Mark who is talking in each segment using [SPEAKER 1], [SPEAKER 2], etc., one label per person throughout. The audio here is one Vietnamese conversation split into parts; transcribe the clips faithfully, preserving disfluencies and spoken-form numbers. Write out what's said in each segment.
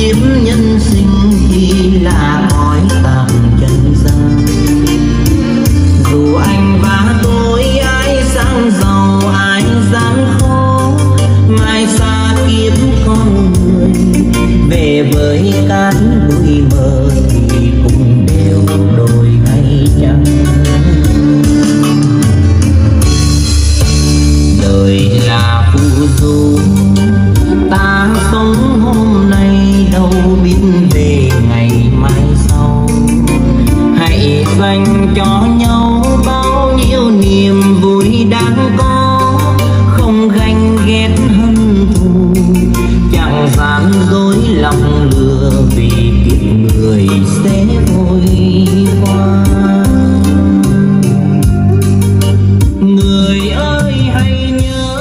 [SPEAKER 1] kiếp nhân sinh chỉ là cõi tạm trần gian. Dù anh và tôi ai sang giàu ai gian khó, mai xa kiếp con người về với cát bụi mờ thì cũng đều đôi hay chăng. Đời là phù du, ta sống hôm nay đâu biết về ngày mai sau. Hãy dành cho nhau bao nhiêu niềm vui đáng có, không ganh ghét hận thù, chẳng gian dối lòng lừa, vì kiếp người sẽ vội qua. Người ơi hãy nhớ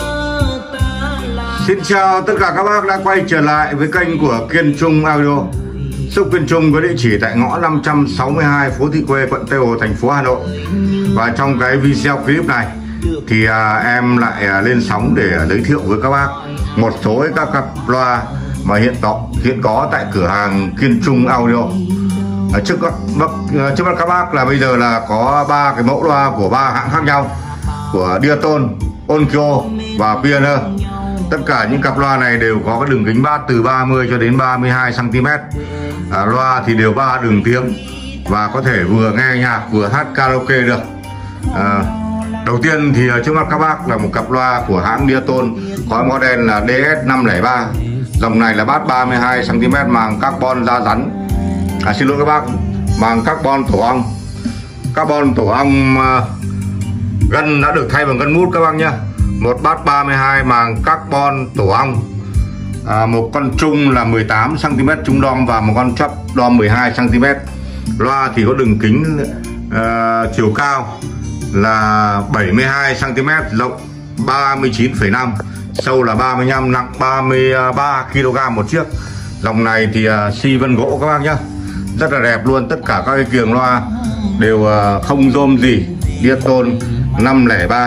[SPEAKER 1] ta là...
[SPEAKER 2] Xin chào tất cả các bác đã quay trở lại với kênh của Kiên Trung Audio. Shop Kiên Trung có địa chỉ tại ngõ năm trăm sáu mươi hai phố Thị Quê, quận Tây Hồ, thành phố Hà Nội. Và trong cái video clip này thì à, em lại à, lên sóng để à, giới thiệu với các bác một số các cặp loa mà hiện có hiện có tại cửa hàng Kiên Trung Audio. À, trước trước mắt các bác là bây giờ là có ba cái mẫu loa của ba hãng khác nhau, của Diaton, Onkyo và Pioneer. Tất cả những cặp loa này đều có cái đường kính bass từ ba mươi cho đến ba mươi hai xăng ti mét. À, loa thì đều ba đường tiếng và có thể vừa nghe nhạc vừa hát karaoke được. À, đầu tiên thì trước mắt các bác là một cặp loa của hãng Diaton có model là D S năm không ba. Dòng này là bass ba mươi hai xăng ti mét, màng carbon da rắn. À, xin lỗi các bác, màng carbon tổ ong. Carbon tổ ong uh, gân đã được thay bằng gân mút các bác nhé. Một bass ba mươi hai màng carbon tổ ong. À, một con trung là mười tám xăng ti mét trung đom và một con chắp đom mười hai xăng ti mét. Loa thì có đường kính uh, chiều cao là bảy mươi hai xăng ti mét, rộng ba mươi chín phẩy năm, sâu là ba mươi lăm, nặng ba mươi ba ki lô gam một chiếc. Dòng này thì uh, xi vân gỗ các bác nhé, rất là đẹp luôn. Tất cả các cái kiềng loa đều uh, không rôm gì. Diaton năm không ba.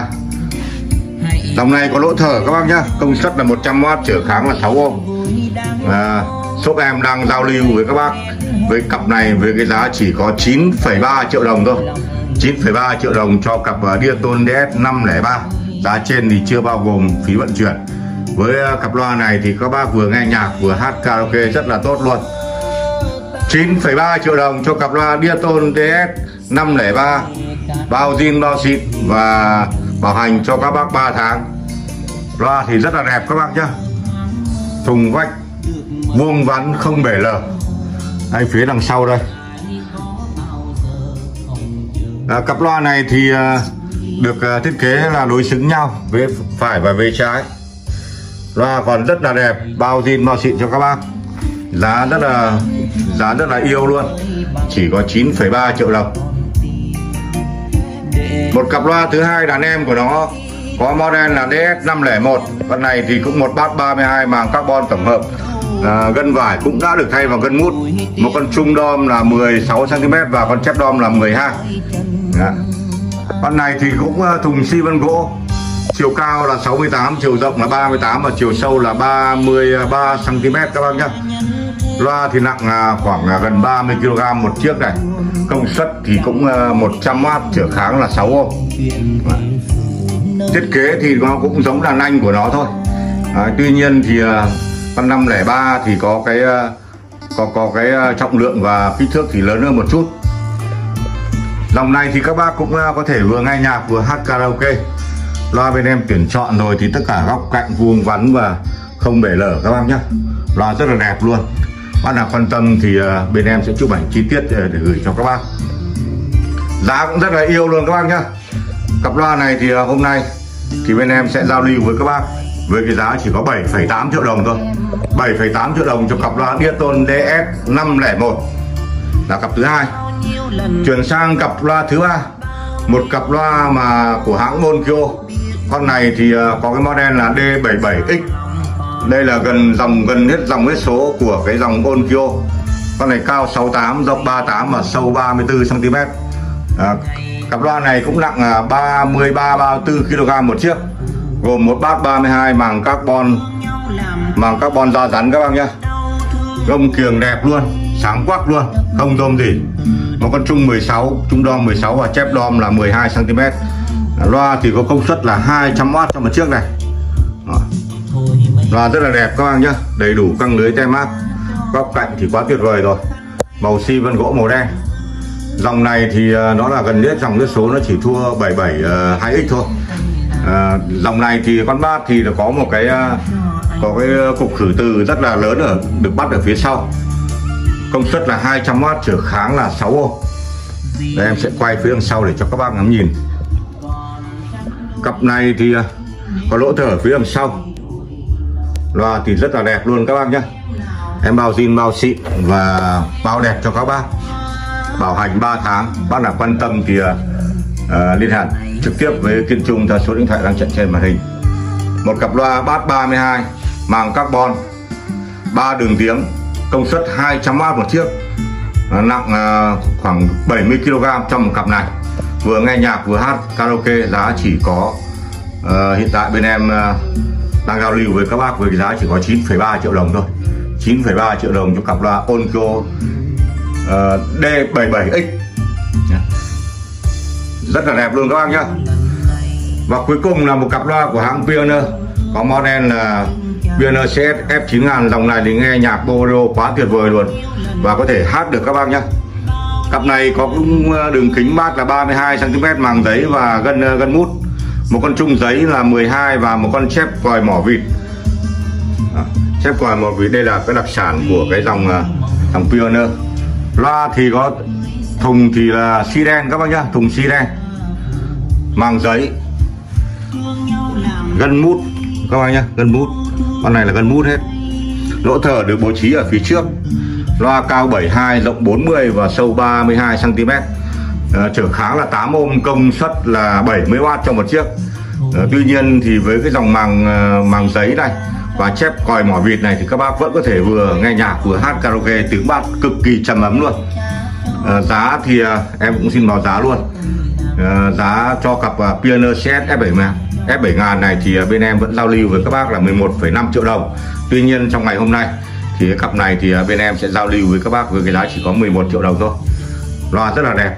[SPEAKER 2] Dòng này có lỗ thở các bác nhé, công suất là một trăm oát, trở kháng là sáu ôm. À, shop em đang giao lưu với các bác với cặp này với cái giá chỉ có chín phẩy ba triệu đồng thôi. chín phẩy ba triệu đồng cho cặp uh, Diaton D S năm không ba. Giá trên thì chưa bao gồm phí vận chuyển. Với uh, cặp loa này thì các bác vừa nghe nhạc vừa hát karaoke rất là tốt luôn. chín phẩy ba triệu đồng cho cặp loa Diaton D S năm không ba, bao zin bao xịn và bảo hành cho các bác ba tháng. Loa thì rất là đẹp các bác nhé, thùng vách vuông vắn không bể lở. Đây phía đằng sau đây. À, cặp loa này thì uh, được uh, thiết kế là đối xứng nhau về phải và về trái. Loa còn rất là đẹp, bao zin bao xịn cho các bác. Giá rất là giá rất là yêu luôn, chỉ có chín phẩy ba triệu đồng. Một cặp loa thứ hai đàn em của nó có model là D S năm không một. Con này thì cũng một bass ba mươi hai màng carbon tổng hợp. À, gân vải cũng đã được thay bằng gân mút. Một con trung đom là mười sáu xăng ti mét và con chép đom là mười hai. Đó. Con này thì cũng thùng xi vân gỗ. Chiều cao là sáu mươi tám, chiều rộng là ba mươi tám và chiều sâu là ba mươi ba xăng ti mét các bác nhé. Loa thì nặng khoảng gần ba mươi ki lô gam một chiếc này. Công suất thì cũng một trăm oát, trở kháng là sáu ôm. Thiết kế thì nó cũng giống đàn anh của nó thôi. À, tuy nhiên thì con năm không ba thì có cái có có cái trọng lượng và kích thước thì lớn hơn một chút. Dòng này thì các bác cũng có thể vừa nghe nhạc vừa hát karaoke. Loa bên em tuyển chọn rồi thì tất cả góc cạnh vuông vắn và không bể lở các bác nhé. Loa rất là đẹp luôn. Bác nào quan tâm thì bên em sẽ chụp ảnh chi tiết để gửi cho các bác. Giá cũng rất là yêu luôn các bác nhé. Cặp loa này thì hôm nay thì bên em sẽ giao lưu với các bác với cái giá chỉ có bảy phẩy tám triệu đồng thôi. bảy phẩy tám triệu đồng cho cặp loa Diaton D S năm không một là cặp thứ hai. Chuyển sang cặp loa thứ ba, một cặp loa mà của hãng Onkyo. Con này thì có cái model là D bảy bảy X. Đây là gần dòng gần hết dòng hết số của cái dòng Onkyo. Con này cao sáu mươi tám, rộng ba mươi tám và sâu ba mươi tư xăng ti mét. À, cặp loa này cũng nặng ba mươi ba ba mươi tư ki lô gam một chiếc, gồm một bass ba mươi hai màng carbon màng carbon da rắn các bác nhé. Gông kiềng đẹp luôn, sáng quắc luôn, không rôm gì. Một con trung mười sáu, trung đom mười sáu và chép đom là mười hai xăng ti mét. Loa thì có công suất là hai trăm oát trong một chiếc này. Đó. Loa rất là đẹp các bác nhá, đầy đủ căng lưới tem mác. Góc cạnh thì quá tuyệt vời rồi. Màu xi vân gỗ màu đen. Dòng này thì nó là gần nhất dòng nước số, nó chỉ thua bảy bảy hai x thôi. À, dòng này thì con bát thì nó có một cái có cái cục khử từ rất là lớn ở được bắt ở phía sau. Công suất là hai trăm oát, trở kháng là sáu ôm. Đây em sẽ quay phía đằng sau để cho các bác ngắm nhìn. Cặp này thì có lỗ thở ở phía đằng sau. Loa thì rất là đẹp luôn các bác nhé. Em bao zin bao xịn và bao đẹp cho các bác. Bảo hành ba tháng. Bác nào quan tâm thì uh, liên hệ trực tiếp với Kiên Trung theo số điện thoại đang chạy trên màn hình. Một cặp loa bass ba mươi hai màng carbon, ba đường tiếng, công suất hai trăm oát một chiếc, nặng uh, khoảng bảy mươi ki lô gam trong một cặp này. Vừa nghe nhạc vừa hát karaoke, giá chỉ có uh, hiện tại bên em uh, đang giao lưu với các bác với cái giá chỉ có chín phẩy ba triệu đồng thôi. chín phẩy ba triệu đồng cho cặp loa Onkyo uh, D bảy bảy X. Rất là đẹp luôn các bác nhá. Và cuối cùng là một cặp loa của hãng Pioneer, có model là Pioneer xê ét F chín nghìn. Dòng này thì nghe nhạc bolero quá tuyệt vời luôn và có thể hát được các bác nhá. Cặp này có đường kính bass là ba mươi hai xăng ti mét, màng giấy và gân gân mút. Một con trung giấy là mười hai và một con chép còi mỏ vịt. Đó, chép còi mỏ vịt đây là cái đặc sản của cái dòng dòng Pioneer. Loa thì có thùng thì là xi đen các bác nhá, thùng xi đen, màng giấy, gân mút các bác nhá, gân mút. Con này là gân mút hết. Lỗ thở được bố trí ở phía trước. Loa cao bảy mươi hai, rộng bốn mươi và sâu ba mươi hai xăng ti mét. À, trở kháng là tám ôm, công suất là bảy mươi oát trong một chiếc. À, tuy nhiên thì với cái dòng màng màng giấy này và chép còi mỏ vịt này thì các bác vẫn có thể vừa nghe nhạc vừa hát karaoke, tiếng bass cực kỳ trầm ấm luôn. À, giá thì à, em cũng xin báo giá luôn. À, giá cho cặp à, Pioneer xê ét F bảy F bảy nghìn này thì à, bên em vẫn giao lưu với các bác là mười một phẩy năm triệu đồng. Tuy nhiên trong ngày hôm nay thì cái cặp này thì à, bên em sẽ giao lưu với các bác với cái giá chỉ có mười một triệu đồng thôi. Loa rất là đẹp.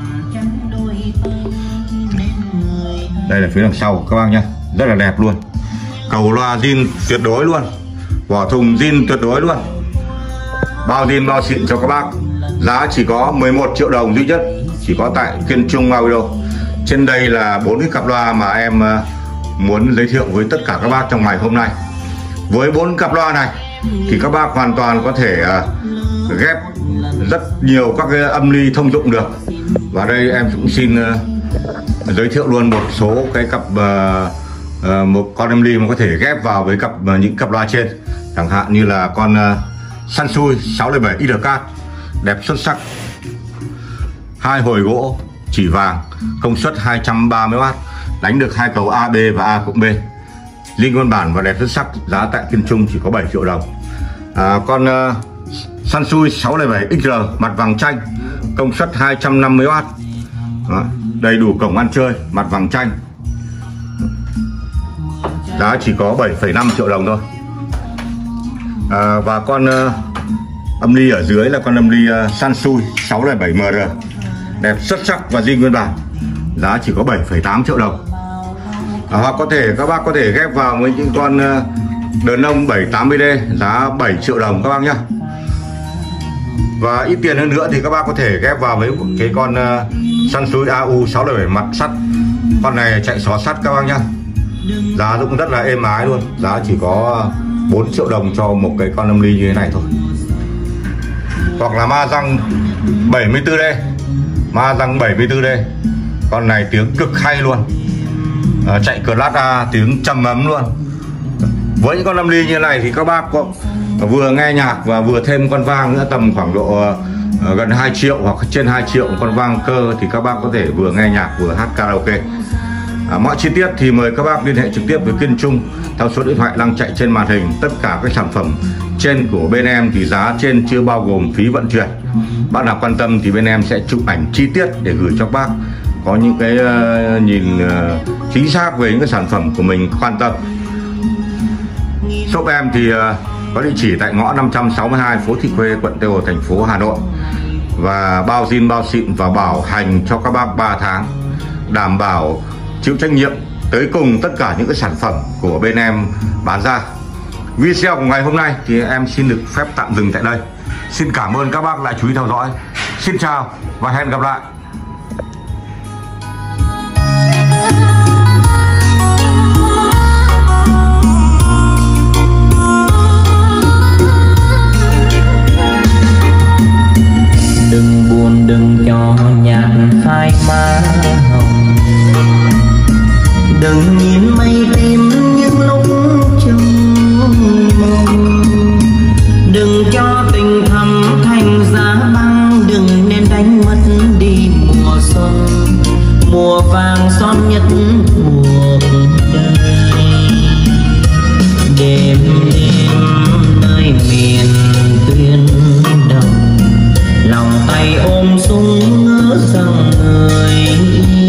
[SPEAKER 2] Đây là phía đằng sau các bác nhá, rất là đẹp luôn. Cầu loa zin tuyệt đối luôn, vỏ thùng zin tuyệt đối luôn, bao zin bao xịn cho các bác. Giá chỉ có mười một triệu đồng duy nhất, chỉ có tại Kiên Trung Audio. Trên đây là bốn cái cặp loa mà em muốn giới thiệu với tất cả các bác trong ngày hôm nay. Với bốn cặp loa này thì các bác hoàn toàn có thể uh, ghép rất nhiều các cái âm ly thông dụng được. Và đây em cũng xin uh, giới thiệu luôn một số cái cặp uh, uh, một con âm ly mà có thể ghép vào với cặp uh, những cặp loa trên. Chẳng hạn như là con uh, Sansui sáu bảy i đê cát, đẹp xuất sắc, hai hồi gỗ chỉ vàng, công suất hai trăm ba mươi oát, đánh được hai cầu a bê và A cộng B, linh nguyên bản và đẹp xuất sắc. Giá tại Kiên Trung chỉ có bảy triệu đồng. À, con uh, Sansui sáu bảy ích rờ mặt vàng chanh, công suất hai trăm năm mươi oát. Đó, đầy đủ cổng ăn chơi, mặt vàng chanh, giá chỉ có bảy phẩy năm triệu đồng thôi. À, và con uh, âm ly ở dưới là con âm ly uh, Sansui sáu bảy em rờ, đẹp xuất sắc và zin nguyên bản, giá chỉ có bảy phẩy tám triệu đồng. À, hoặc có thể các bác có thể ghép vào với những con uh, đờn ông bảy tám mươi đê, giá bảy triệu đồng các bác nhá. Và ít tiền hơn nữa thì các bác có thể ghép vào với cái con uh, Sansui a u sáu bảy mặt sắt. Con này chạy xó sắt các bác nhá, giá cũng rất là êm ái luôn, giá chỉ có bốn triệu đồng cho một cái con âm ly như thế này thôi. Hoặc là ma răng bảy mươi tư đê, ma răng bảy mươi tư đê, con này tiếng cực hay luôn, à, chạy class A, tiếng trầm ấm luôn. Với những con âm ly như thế này thì các bác có vừa nghe nhạc và vừa thêm con vang nữa, tầm khoảng độ uh, gần hai triệu hoặc trên hai triệu con vang cơ thì các bác có thể vừa nghe nhạc vừa hát karaoke. À, mọi chi tiết thì mời các bác liên hệ trực tiếp với Kiên Trung theo số điện thoại đang chạy trên màn hình. Tất cả các sản phẩm trên của bên em thì giá trên chưa bao gồm phí vận chuyển. Bác nào quan tâm thì bên em sẽ chụp ảnh chi tiết để gửi cho bác có những cái uh, nhìn uh, chính xác về những cái sản phẩm của mình quan tâm. Shop em thì uh, có địa chỉ tại ngõ năm trăm sáu mươi hai phố Thị Khuê, quận Tây Hồ, thành phố Hà Nội. Và bao zin bao xịn và bảo hành cho các bác ba tháng, đảm bảo chịu trách nhiệm tới cùng tất cả những cái sản phẩm của bên em bán ra. Video của ngày hôm nay thì em xin được phép tạm dừng tại đây. Xin cảm ơn các bác đã chú ý theo dõi. Xin chào và hẹn gặp lại.
[SPEAKER 1] Đừng buồn đừng cho nhạt phai má hồng, đừng nhìn mây tím những lúc trong mộng, đừng cho tình thầm thành giá băng, đừng nên đánh mất đi mùa xuân, mùa vàng son nhất cuộc đời. Đêm đêm nơi miền tuyên đồng, lòng tay ôm súng ngỡ rằng người